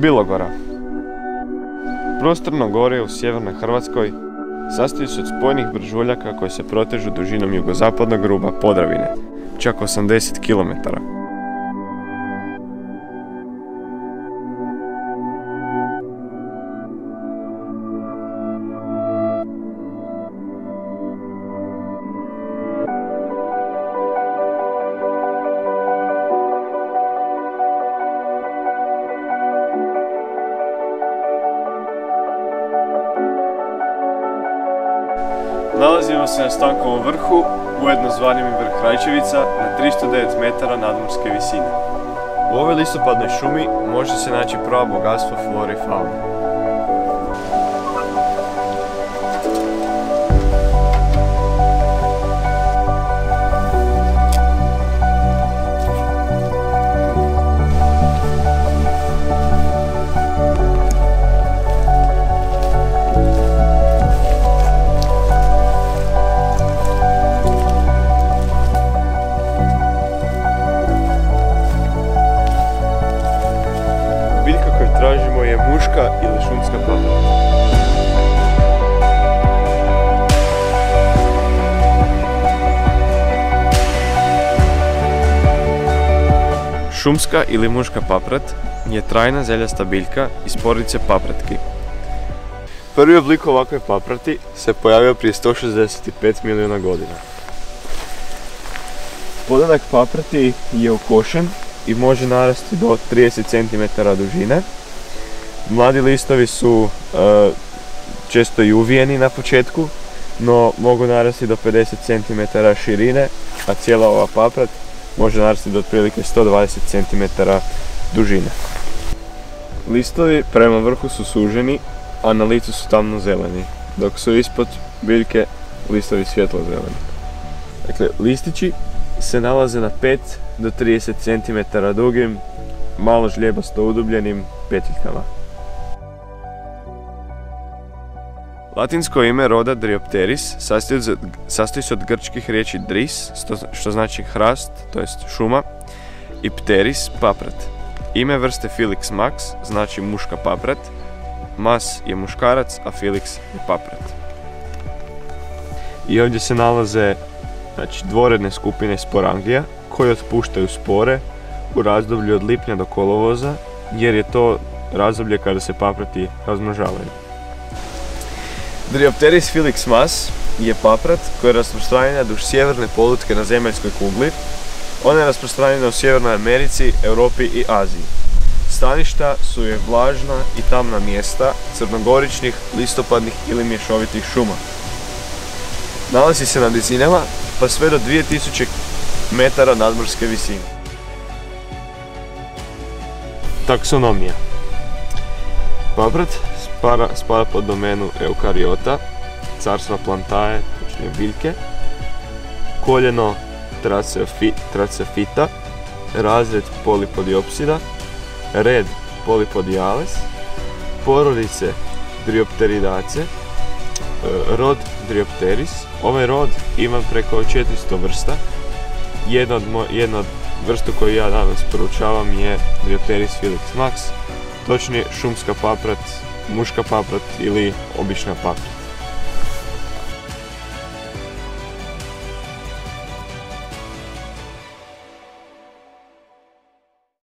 Bilogora. Prostorno gorje u sjevernoj Hrvatskoj sastoji se od spojnih bržuljaka koji se protežu dužinom jugozapadnog ruba Podravine, čak 80 km. Nalazimo se na Stankovom vrhu, ujedno zvanim i vrh Rajčevica, na 309 metara nadmorske visine. U ovoj listopadnoj šumi može se naći pravo bogatstvo flore i faune. Biljka koju tražimo je muška ili šumska paprika. Šumska ili muška paprat je trajna zeljasta biljka iz porodice papratki. Prvi oblik ovakve paprati se pojavio prije 165 milijuna godina. Podanak paprati je ukošen i može narasti do 30 cm dužine. Mladi listovi su često i uvijeni na početku, no mogu narasti do 50 cm širine, a cijela ova paprat može narasti do otprilike 120 cm dužine. Listovi prema vrhu su suženi, a na licu su tamno zeleni, dok su ispod biljke listovi svjetlo zeleni. Dakle, listići se nalaze na 5 do 30 cm dugim, malo žljebasto udubljenim petiljkama. Latinsko ime roda Dryopteris sastoji se od grčkih riječi dris, što znači hrast, to jest šuma, i pteris, paprat. Ime vrste Filix max znači muška paprat, mas je muškarac, a Filix je paprat. I ovdje se nalaze dvoredne skupine sporangija koje otpuštaju spore u razdoblju od lipnja do kolovoza, jer je to razdoblje kada se paprati razmnožavaju. Dryopteris Filix mas je paprat koji je rasprostranjena duž sjeverne polutke na zemaljskoj kugli. Ona je rasprostranjena u Sjevernoj Americi, Europi i Aziji. Staništa su je vlažna i tamna mjesta crnogoričnih, listopadnih ili mješovitih šuma. Nalazi se na nizinama pa sve do 2000 metara nadmorske visine. Taksonomija. Paprat spada pod domenu eukariota, carstva plantae, točnije biljke, koljeno Tracefita, razred Polypodiopsida, red Polypodiales, porodice Dryopteridace, rod Dryopteris. Ovaj rod ima preko 400 vrsta. Jedna od vrstu koju ja danas poručavam je Dryopteris Filix max, točnije šumska paprat, muška paprat ili obična paprat.